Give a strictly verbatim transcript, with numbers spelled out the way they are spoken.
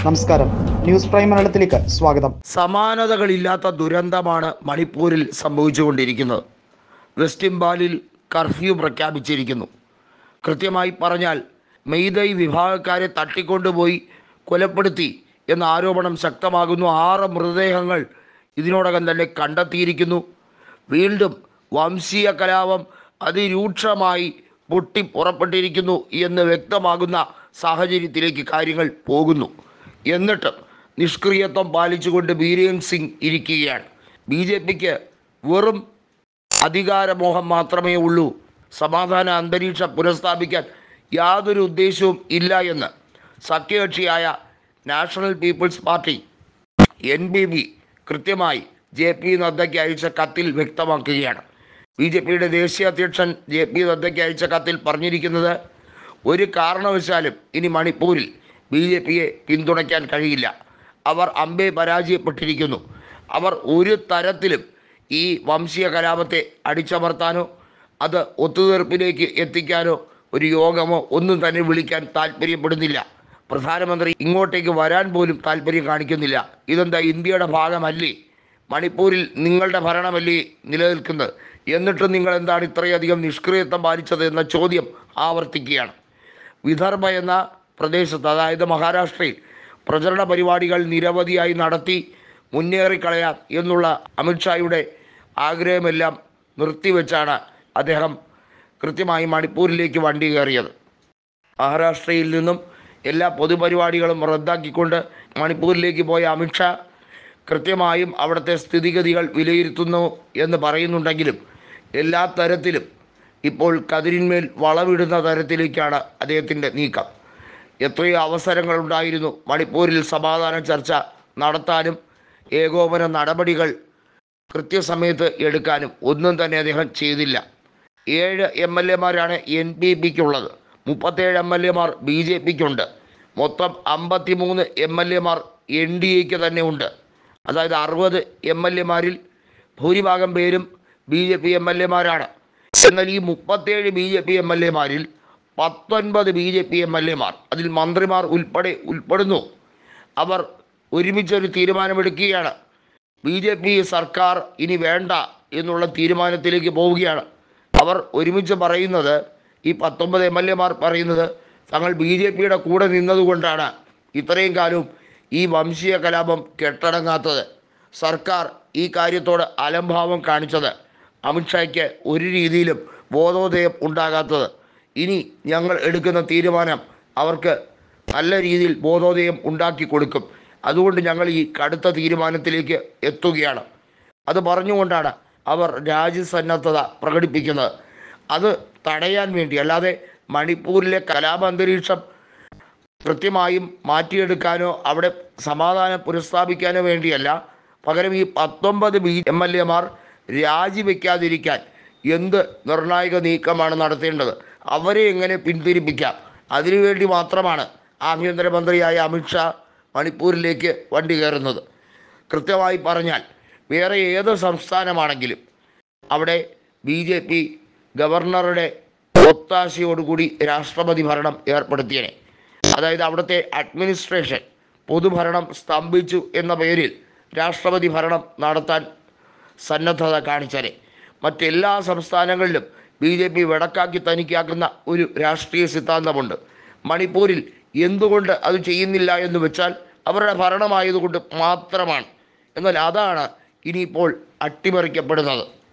നമസ്കാരം, news prime മലയാളത്തിലേക്ക് സ്വാഗതം. സമാനതകളില്ലാത്ത ദുരന്തമാണ് മണിപ്പൂരിൽ സംഭവിച്ചുകൊണ്ടിരിക്കുന്നത്. വെസ്റ്റ് ഇംഫാലിൽ കർഫ്യൂ പ്രഖ്യാപിച്ചിരിക്കുന്നു. കൃത്യമായി പറഞ്ഞാൽ മെയ്തൈ വിഭാഗക്കാരെ തട്ടിക്കൊണ്ടുപോയി കൊലപ്പെടുത്തി എന്ന ആരോപണം ശക്തമാകുന്നു. ആറ് മൃതദേഹങ്ങൾ ഇതിനോടകം തന്നെ കണ്ടെത്തിയിരിക്കുന്നു. വീണ്ടും വംശീയ കലാപം അതിരൂക്ഷമായി പൊട്ടി പുറപ്പെട്ടിരിക്കുന്നു എന്ന് വ്യക്തമാകുന്ന സാഹചര്യത്തിലേക്ക് കാര്യങ്ങൾ പോകുന്നു. എന്നിട്ട് നിഷ്ക്രിയത്വം പാലിച്ചുകൊണ്ട് ബീരേൻ സിംഗ് ഇരിക്കുകയാണ്. ബി ജെ പിക്ക് വെറും അധികാരമോഹം മാത്രമേ ഉള്ളൂ. സമാധാന അന്തരീക്ഷം പുനഃസ്ഥാപിക്കാൻ യാതൊരു ഉദ്ദേശവും ഇല്ല എന്ന് സഖ്യകക്ഷിയായ national people's party N P P കൃത്യമായി ജെ പി നദ്ദയ്ക്ക് അയച്ച കത്തിൽ വ്യക്തമാക്കുകയാണ്. ബി ജെ പിയുടെ ദേശീയ അധ്യക്ഷൻ ജെ പി നദ്ദയ്ക്ക് അയച്ച കത്തിൽ പറഞ്ഞിരിക്കുന്നത്, ഒരു കാരണവശാലും ഇനി മണിപ്പൂരിൽ ബി ജെ പിയെ പിന്തുണയ്ക്കാൻ കഴിയില്ല. അവർ അമ്പേ പരാജയപ്പെട്ടിരിക്കുന്നു. അവർ ഒരു തരത്തിലും ഈ വംശീയ കലാപത്തെ അടിച്ചമർത്താനോ അത് ഒത്തുതീർപ്പിലേക്ക് എത്തിക്കാനോ ഒരു യോഗമോ ഒന്നും തന്നെ വിളിക്കാൻ താല്പര്യപ്പെടുന്നില്ല. പ്രധാനമന്ത്രി ഇങ്ങോട്ടേക്ക് വരാൻ പോലും താല്പര്യം കാണിക്കുന്നില്ല. ഇതെന്താ, ഇന്ത്യയുടെ ഭാഗമല്ലേ? മണിപ്പൂരിൽ നിങ്ങളുടെ ഭരണമല്ലേ നിലനിൽക്കുന്നത്? എന്നിട്ടും നിങ്ങൾ എന്താണ് ഇത്രയധികം നിഷ്ക്രിയത്വം പാലിച്ചത് എന്ന ചോദ്യം ആവർത്തിക്കുകയാണ്. വിദർഭ എന്ന പ്രദേശത്ത്, അതായത് മഹാരാഷ്ട്രയിൽ പ്രചരണ പരിപാടികൾ നിരവധിയായി നടത്തി മുന്നേറിക്കളയാം എന്നുള്ള അമിത്ഷായുടെ ആഗ്രഹമെല്ലാം നിർത്തിവെച്ചാണ് അദ്ദേഹം കൃത്യമായി മണിപ്പൂരിലേക്ക് വണ്ടി കയറിയത്. മഹാരാഷ്ട്രയിൽ നിന്നും എല്ലാ പൊതുപരിപാടികളും റദ്ദാക്കിക്കൊണ്ട് മണിപ്പൂരിലേക്ക് പോയ അമിത്ഷാ കൃത്യമായും അവിടുത്തെ സ്ഥിതിഗതികൾ വിലയിരുത്തുന്നു എന്ന് പറയുന്നുണ്ടെങ്കിലും എല്ലാ തരത്തിലും ഇപ്പോൾ കതിരിന്മേൽ വളവിടുന്ന തരത്തിലേക്കാണ് അദ്ദേഹത്തിൻ്റെ നീക്കം. എത്രയോ അവസരങ്ങളുണ്ടായിരുന്നു മണിപ്പൂരിൽ സമാധാന ചർച്ച നടത്താനും ഏകോപന നടപടികൾ കൃത്യസമയത്ത് എടുക്കാനും. ഒന്നും തന്നെ അദ്ദേഹം ചെയ്തില്ല. ഏഴ് എം എൽ എമാരാണ് എൻ പി പിക്കുള്ളത്. മുപ്പത്തേഴ് എം എൽ എമാർ ബി ജെ പിക്കുണ്ട്. മൊത്തം അമ്പത്തി മൂന്ന് എം എൽ എമാർ എൻ ഡി എക്ക് തന്നെ ഉണ്ട്. അതായത് അറുപത് എം എൽ എമാരിൽ ഭൂരിഭാഗം പേരും B J P M L എമാരാണ്. എന്നാൽ ഈ മുപ്പത്തേഴ് B J P M L എമാരിൽ പത്തൊൻപത് B J P M L എമാർ, അതിൽ മന്ത്രിമാർ ഉൾപ്പെടെ ഉൾപ്പെടുന്നു. അവർ ഒരുമിച്ചൊരു തീരുമാനമെടുക്കുകയാണ്. ബി ജെ പി സർക്കാർ ഇനി വേണ്ട എന്നുള്ള തീരുമാനത്തിലേക്ക് പോവുകയാണ്. അവർ ഒരുമിച്ച് പറയുന്നത്, ഈ പത്തൊമ്പത് എം എൽ എമാർ പറയുന്നത്, തങ്ങൾ ബി ജെ പിയുടെ കൂടെ നിന്നതുകൊണ്ടാണ് ഇത്രയും കാലവും ഈ വംശീയ കലാപം കെട്ടടങ്ങാത്തത്. സർക്കാർ ഈ കാര്യത്തോട് അലംഭാവം കാണിച്ചത്, അമിത്ഷായ്ക്ക് ഒരു രീതിയിലും ബോധോദയം ഉണ്ടാകാത്തത്. ഇനി ഞങ്ങൾ എടുക്കുന്ന തീരുമാനം അവർക്ക് നല്ല രീതിയിൽ ബോധോദയം ഉണ്ടാക്കി കൊടുക്കും. അതുകൊണ്ട് ഞങ്ങൾ ഈ കടുത്ത തീരുമാനത്തിലേക്ക് എത്തുകയാണ്. അത് പറഞ്ഞുകൊണ്ടാണ് അവർ രാജ്യസന്നദ്ധത പ്രകടിപ്പിക്കുന്നത്. അത് തടയാൻ വേണ്ടി, അല്ലാതെ മണിപ്പൂരിലെ കലാപാന്തരീക്ഷം കൃത്യമായും മാറ്റിയെടുക്കാനോ അവിടെ സമാധാനം പുനഃസ്ഥാപിക്കാനോ വേണ്ടിയല്ല. പകരം ഈ പത്തൊമ്പത് ബി എം എൽ എമാർ രാജിവെക്കാതിരിക്കാൻ എന്ത് നിർണായക നീക്കമാണ് നടത്തേണ്ടത്, അവരെ എങ്ങനെ പിന്തിരിപ്പിക്കാം, അതിനുവേണ്ടി മാത്രമാണ് ആഭ്യന്തരമന്ത്രിയായ അമിത്ഷാ മണിപ്പൂരിലേക്ക് വണ്ടി കയറുന്നത്. കൃത്യമായി പറഞ്ഞാൽ വേറെ ഏത് സംസ്ഥാനമാണെങ്കിലും അവിടെ ബി ജെ പി ഗവർണറുടെ ഒത്താശയോടുകൂടി രാഷ്ട്രപതി ഭരണം ഏർപ്പെടുത്തിയനെ. അതായത് അവിടുത്തെ അഡ്മിനിസ്ട്രേഷൻ, പൊതുഭരണം സ്തംഭിച്ചു എന്ന പേരിൽ രാഷ്ട്രപതി ഭരണം നടത്താൻ സന്നദ്ധത കാണിച്ചനെ. മറ്റെല്ലാ സംസ്ഥാനങ്ങളിലും ബി ജെ പി വടക്കാക്കി തനിക്കാക്കുന്ന ഒരു രാഷ്ട്രീയ സിദ്ധാന്തമുണ്ട്. മണിപ്പൂരിൽ എന്തുകൊണ്ട് അത് ചെയ്യുന്നില്ല എന്ന് വെച്ചാൽ അവരുടെ ഭരണമായതുകൊണ്ട് മാത്രമാണ്. എന്നാൽ അതാണ് ഇനിയിപ്പോൾ അട്ടിമറിക്കപ്പെടുന്നത്.